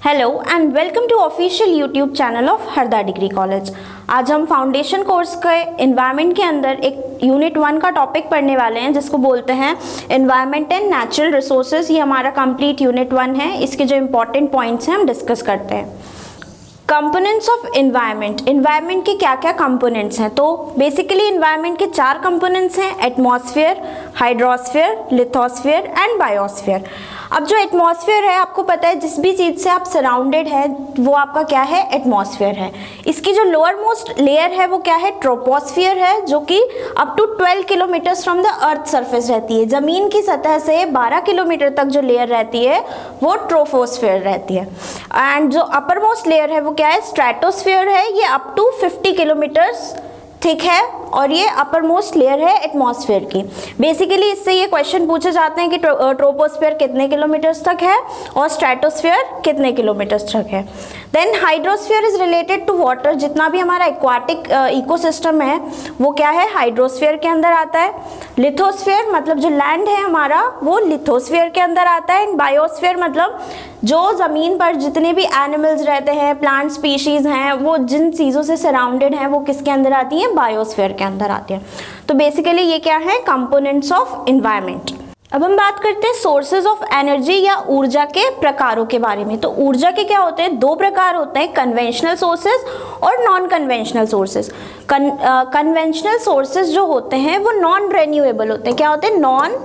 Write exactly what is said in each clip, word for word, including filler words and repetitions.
Hello and welcome to official YouTube channel of Harda degree college. आज हम foundation course के environment के अंदर एक यूनिट वन का टॉपिक पढ़ने वाले हैं जिसको बोलते हैं एनवायरनमेंट एंड नेचुरल रिसोर्सेज। ये हमारा कंप्लीट यूनिट वन है। इसके जो इंपॉर्टेंट पॉइंट्स हैं हम डिस्कस करते हैं। कंपोनेंट्स ऑफ एनवायरनमेंट, एनवायरनमेंट के क्या क्या कंपोनेंट्स हैं। तो बेसिकली एनवायरनमेंट के चार कंपोनेंट्स हैं, atmosphere, hydrosphere, lithosphere and biosphere. अब जो एटमॉस्फेयर है, आपको पता है जिस भी चीज़ से आप सराउंडेड है वो आपका क्या है, एटमॉस्फेयर है। इसकी जो लोअर मोस्ट लेयर है वो क्या है, ट्रोपोस्फियर है, जो कि up to twelve kilometres from the earth surface रहती है। ज़मीन की सतह से बारह किलोमीटर तक जो लेयर रहती है वो ट्रोपोस्फियर रहती है। एंड जो अपर मोस्ट लेयर है वो क्या है, स्ट्रेटोस्फियर है। ये up to fifty kilometres thick है और ये अपर मोस्ट लेयर है एटमॉस्फेयर की। बेसिकली इससे ये क्वेश्चन पूछे जाते हैं कि ट्रोपोस्फियर कितने किलोमीटर्स तक है और स्ट्रेटोस्फियर कितने किलोमीटर्स तक है। Then hydrosphere is related to water. जितना भी हमारा एक्वाटिक इकोसिस्टम है वो क्या है, हाइड्रोस्फियर के अंदर आता है। लिथोस्फियर मतलब जो लैंड है हमारा वो लिथोस्फियर के अंदर आता है। एंड बायोस्फियर मतलब जो ज़मीन पर जितने भी एनिमल्स रहते हैं, प्लांट स्पीशीज़ हैं, वो जिन चीज़ों से सराउंडेड हैं वो किसके अंदर आती हैं, बायोस्फीयर के अंदर आती है। तो बेसिकली ये क्या है, कंपोनेंट्स ऑफ एनवायरनमेंट। अब हम बात करते हैं सोर्सेज ऑफ एनर्जी या ऊर्जा के प्रकारों के बारे में। तो ऊर्जा के क्या होते हैं, दो प्रकार होते हैं, कन्वेंशनल सोर्सेज और non conventional sources. Conventional sources जो होते हैं वो नॉन रेन्यूएबल होते हैं। क्या होते हैं, नॉन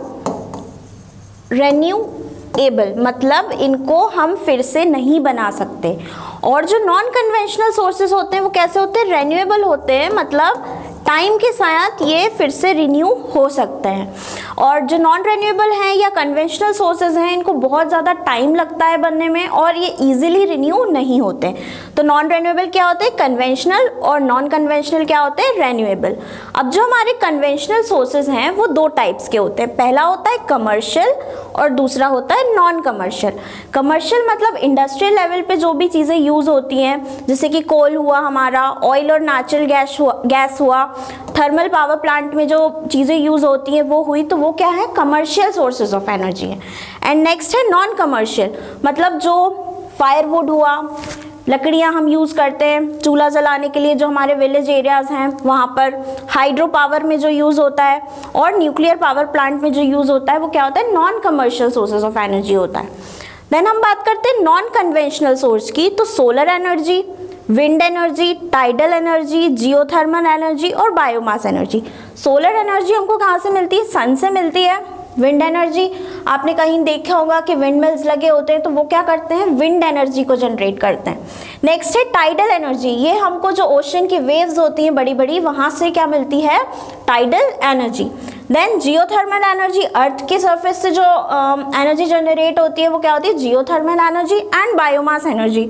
रेन्यू एबल, मतलब इनको हम फिर से नहीं बना सकते। और जो नॉन कन्वेंशनल सोर्सेज होते हैं वो कैसे होते हैं, रेन्यूएबल होते हैं, मतलब टाइम के साथ ये फिर से रिन्यू हो सकते हैं। और जो नॉन रेन्यूएबल हैं या कन्वेंशनल सोर्सेज हैं इनको बहुत ज़्यादा टाइम लगता है बनने में और ये इजीली रिन्यू नहीं होते। तो नॉन रेन्यूएबल क्या होते हैं, कन्वेंशनल, और नॉन कन्वेंशनल क्या होते हैं, रेन्यूएबल। अब जो हमारे कन्वेंशनल सोर्सेज हैं वो दो टाइप्स के होते हैं। पहला होता है कमर्शियल और दूसरा होता है नॉन कमर्शियल। कमर्शियल मतलब इंडस्ट्रियल लेवल पे जो भी चीज़ें यूज़ होती हैं, जैसे कि कोल हुआ हमारा, ऑयल और नेचुरल गैस हुआ गैस हुआ थर्मल पावर प्लांट में जो चीज़ें यूज़ होती हैं वो हुई, तो वो क्या है, कमर्शियल सोर्सेज ऑफ एनर्जी है। एंड नेक्स्ट है नॉन कमर्शियल, मतलब जो फायरवुड हुआ, लकड़ियाँ हम यूज़ करते हैं चूल्हा जलाने के लिए, जो हमारे विलेज एरियाज़ हैं वहाँ पर हाइड्रो पावर में जो यूज़ होता है, और न्यूक्लियर पावर प्लांट में जो यूज़ होता है वो क्या होता है, non commercial sources of energy होता है। देन हम बात करते हैं नॉन कन्वेंशनल सोर्स की। तो solar energy, wind energy, tidal energy, geothermal energy और बायोमास एनर्जी। सोलर एनर्जी हमको कहाँ से मिलती है, सन से मिलती है। विंड एनर्जी आपने कहीं देखा होगा कि विंड मिल्स लगे होते हैं, तो वो क्या करते हैं, विंड एनर्जी को जनरेट करते हैं। नेक्स्ट है टाइडल एनर्जी। ये हमको जो ओशन की वेव्स होती हैं बड़ी बड़ी, वहाँ से क्या मिलती है, tidal energy. Then geothermal energy, earth के सरफेस से जो एनर्जी जनरेट होती है वो क्या होती है, geothermal energy. And biomass energy.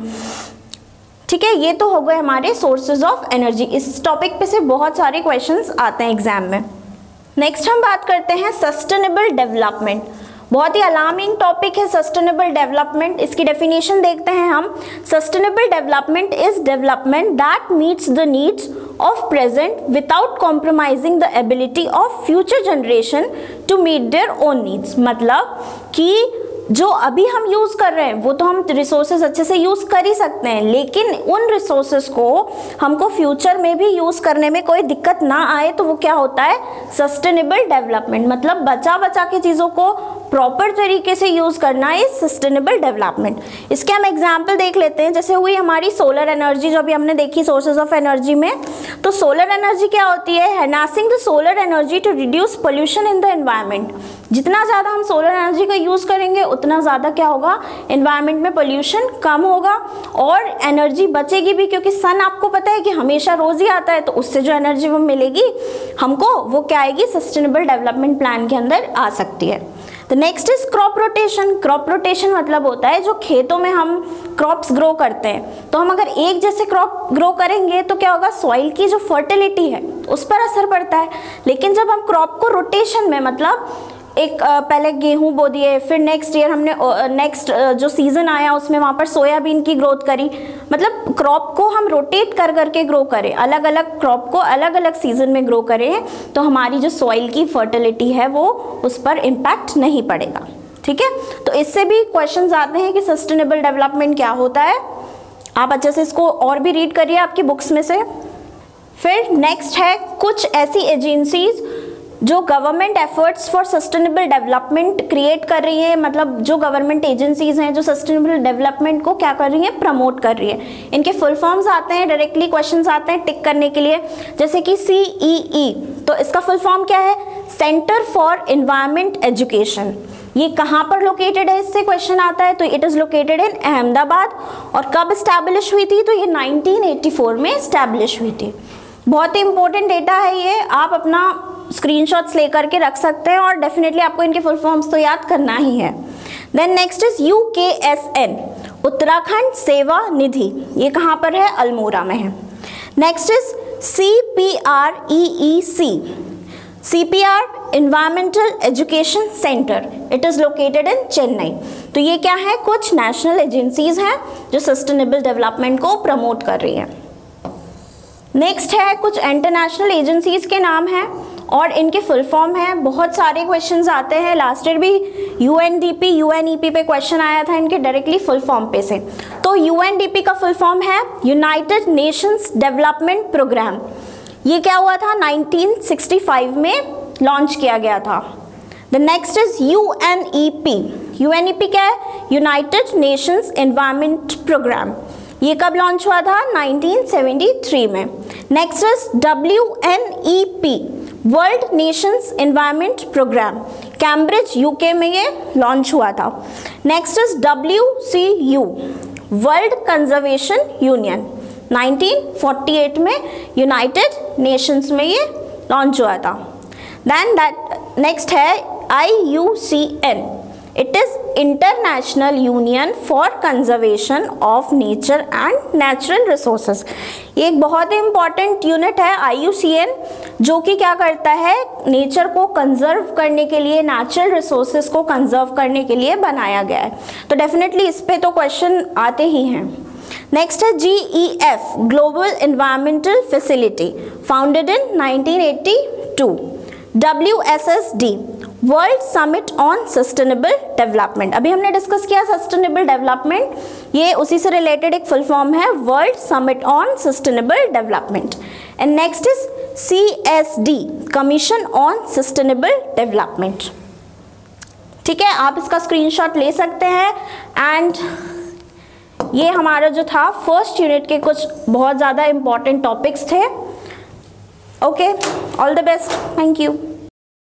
ठीक है, ये तो हो गए हमारे सोर्सेज ऑफ एनर्जी। इस टॉपिक पे से बहुत सारे क्वेश्चंस आते हैं एग्जाम में। नेक्स्ट हम बात करते हैं सस्टेनेबल डेवलपमेंट। बहुत ही अलार्मिंग टॉपिक है सस्टेनेबल डेवलपमेंट। इसकी डेफिनेशन देखते हैं हम। Sustainable development is development that meets the needs of present without compromising the ability of future generation to meet their own needs. मतलब कि जो अभी हम यूज़ कर रहे हैं वो तो हम रिसोर्सेज अच्छे से यूज़ कर ही सकते हैं, लेकिन उन रिसोर्सेज को हमको फ्यूचर में भी यूज़ करने में कोई दिक्कत ना आए, तो वो क्या होता है, सस्टेनेबल डेवलपमेंट। मतलब बचा बचा के चीज़ों को प्रॉपर तरीके से यूज़ करना इज सस्टेनेबल डेवलपमेंट। इसके हम एग्जाम्पल देख लेते हैं। जैसे हुई हमारी सोलर एनर्जी, जो अभी हमने देखी सोर्सेज ऑफ एनर्जी में। तो सोलर एनर्जी क्या होती है, harnessing the solar energy to reduce pollution in the environment. जितना ज़्यादा हम सोलर एनर्जी का यूज़ करेंगे उतना ज़्यादा क्या होगा, एनवायरनमेंट में पोल्यूशन कम होगा और एनर्जी बचेगी भी, क्योंकि सन आपको पता है कि हमेशा रोज़ ही आता है, तो उससे जो एनर्जी वो मिलेगी हमको वो क्या आएगी, सस्टेनेबल डेवलपमेंट प्लान के अंदर आ सकती है। तो next is crop rotation. Crop rotation मतलब होता है जो खेतों में हम क्रॉप्स ग्रो करते हैं, तो हम अगर एक जैसे क्रॉप ग्रो करेंगे तो क्या होगा, सॉइल की जो फर्टिलिटी है उस पर असर पड़ता है। लेकिन जब हम क्रॉप को रोटेशन में, मतलब एक पहले गेहूं बो दिए, फिर नेक्स्ट ईयर हमने नेक्स्ट जो सीज़न आया उसमें वहाँ पर सोयाबीन की ग्रोथ करी, मतलब क्रॉप को हम रोटेट कर करके ग्रो करें, अलग अलग क्रॉप को अलग अलग सीजन में ग्रो करें, तो हमारी जो सॉइल की फर्टिलिटी है वो उस पर इम्पैक्ट नहीं पड़ेगा। ठीक है, तो इससे भी क्वेश्चंस आते हैं कि सस्टेनेबल डेवलपमेंट क्या होता है। आप अच्छे से इसको और भी रीड करिए आपकी बुक्स में से। फिर नेक्स्ट है कुछ ऐसी एजेंसीज जो government efforts for sustainable development create कर रही है, मतलब जो गवर्नमेंट एजेंसीज हैं जो सस्टेनेबल डेवलपमेंट को क्या कर रही हैं, प्रमोट कर रही है। इनके फुल फॉर्म्स आते हैं, डायरेक्टली क्वेश्चंस आते हैं टिक करने के लिए, जैसे कि सी ई ई, तो इसका फुल फॉर्म क्या है, सेंटर फॉर एनवायरमेंट एजुकेशन। ये कहाँ पर लोकेटेड है, इससे क्वेश्चन आता है, तो it is located in Ahmedabad. और कब इस्टेब्लिश हुई थी, तो ये नाइनटीन एटी फोर में इस्टेब्लिश हुई थी। बहुत ही इंपॉर्टेंट डेटा है ये, आप अपना स्क्रीनशॉट्स लेकर के रख सकते हैं और डेफिनेटली आपको इनके फुल फॉर्म्स तो याद करना ही है। Then next is U K S N, Uttarakhand Seva Nidhi, ये कहाँ पर है, अल्मोड़ा में है। Next is C P R E E C, C P R environmental education centre, it is located in Chennai. तो ये क्या है, कुछ नेशनल एजेंसीज हैं जो सस्टेनेबल डेवलपमेंट को प्रमोट कर रही हैं। नेक्स्ट है कुछ इंटरनेशनल एजेंसीज के नाम हैं और इनके फुल फॉर्म है। बहुत सारे क्वेश्चंस आते हैं, लास्ट ईयर भी U N D P, U N E P पे क्वेश्चन आया था इनके डायरेक्टली फुल फॉर्म पे से। तो यू एन डी पी का फुल फॉर्म है यूनाइटेड नेशंस डेवलपमेंट प्रोग्राम। ये क्या हुआ था, नाइनटीन सिक्सटी फाइव में लॉन्च किया गया था। The next is U N E P, U N E P क्या है, यूनाइटेड नेशंस एनवायरमेंट प्रोग्राम। ये कब लॉन्च हुआ था, नाइनटीन सेवेंटी थ्री में। Next is W N E P, World Nations Environment Programme, Cambridge UK में ये launch हुआ था। Next is W C U, World Conservation Union, nineteen forty eight में यूनाइटेड नेशंस में ये लॉन्च हुआ था। देन दैट नेक्स्ट है I U C N, it is International Union for Conservation of Nature and Natural Resources. ये एक बहुत ही important unit है आई यू सी एन, जो कि क्या करता है, नेचर को कंजर्व करने के लिए, नेचुरल रिसोर्सेज को कंजर्व करने के लिए बनाया गया है। तो डेफिनेटली इस पे तो क्वेश्चन आते ही हैं। नेक्स्ट है G E F, Global Environmental Facility, founded in nineteen eighty two. W S S D, World Summit on Sustainable Development, अभी हमने डिस्कस किया सस्टेनेबल डेवलपमेंट, ये उसी से रिलेटेड एक फुल फॉर्म है, World Summit on Sustainable Development. And next is C S D, Commission on Sustainable Development. ठीक है, आप इसका स्क्रीनशॉट ले सकते हैं। एंड ये हमारा जो था फर्स्ट यूनिट के कुछ बहुत ज़्यादा इंपॉर्टेंट टॉपिक्स थे। Okay, all the best, thank you.